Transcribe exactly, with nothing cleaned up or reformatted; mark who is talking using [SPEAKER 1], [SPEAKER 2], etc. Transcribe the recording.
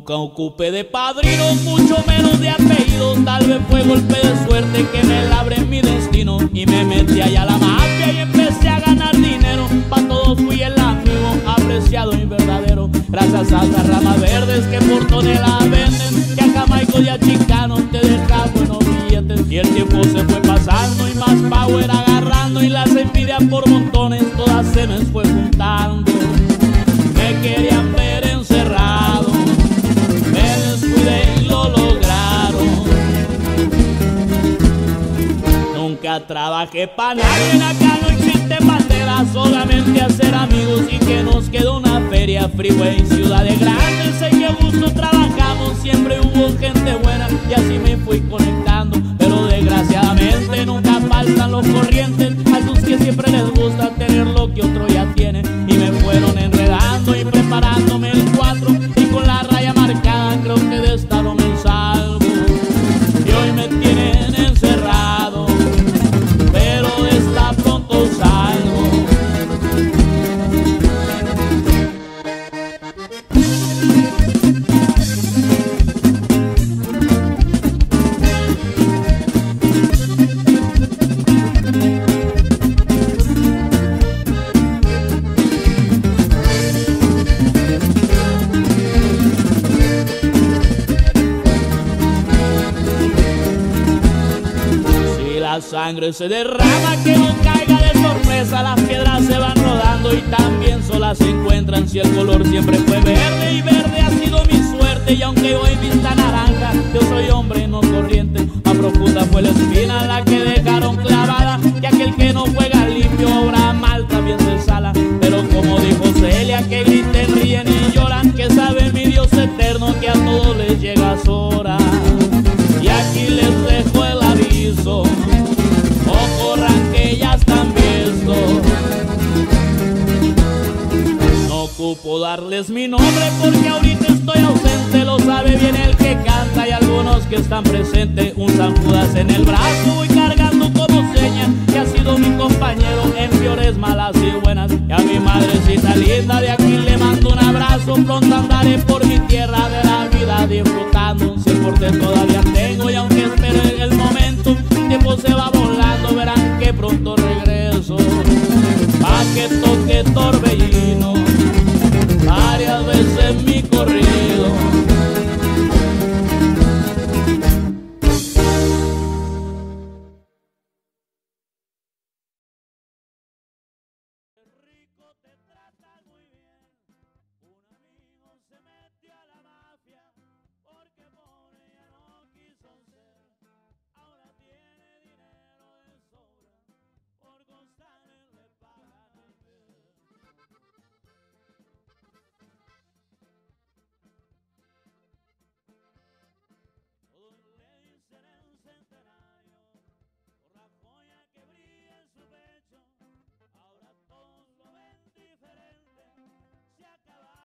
[SPEAKER 1] Nunca ocupé de padrino, mucho menos de apellido. Tal vez fue golpe de suerte que me labré mi destino. Y me metí allá a la mafia y empecé a ganar dinero. Pa' todos fui el amigo apreciado y verdadero. Gracias a las ramas verdes que por tonelada venden, que a Jamaico y a Chicano te dejan buenos billetes. Y el tiempo se fue pasando y más power agarrando, y las envidias por montones todas se me fue juntando. Me querían ver encerrado, me descuidé y lo lograron. Nunca trabajé pa' nadie, acá no existe bandera, solamente hacer amigos y que nos quedó una feria. Freeway, ciudades grandes, en que gusto trabajamos, siempre hubo gente buena y así me fui conectando. Pero desgraciadamente nunca faltan los corrientes, a esos que siempre les gusta tener lo que otro ya tiene. Y me fueron enredando y preparándome el cuatro, y con la raya marcada creo que de esta no me salvo. Y hoy me tienen encerrado, pero de esta pronto salgo. La sangre se derrama, que no caiga de sorpresa, las piedras se van rodando y también solas se encuentran. Si el color siempre fue verde y verde ha sido mi suerte, y aunque hoy vista naranja, yo soy hombre no corriente. Más profunda fue la espina la que dejaron clavada, que aquel que no juega limpio obra mal también se sala. Pero como dijo Celia, que griten, ríen y lloran, que sabe mi Dios eterno que a todos les llega su hora. Y aquí les dejo el aviso, o corran que ya están vistos. No ocupo darles mi nombre porque ahorita estoy ausente, lo sabe bien el que canta y algunos que están presentes. Un San Judas en el brazo voy cargando como seña, que ha sido mi compañero en peores, malas y buenas. Y a mi madrecita linda de aquí le mando un abrazo, pronto andaré por mi tierra de la vida disfrutando. Si el porte todavía tengo y aunque espere el momento, el tiempo se va volando, verán que pronto regreso, pa' que toque torre.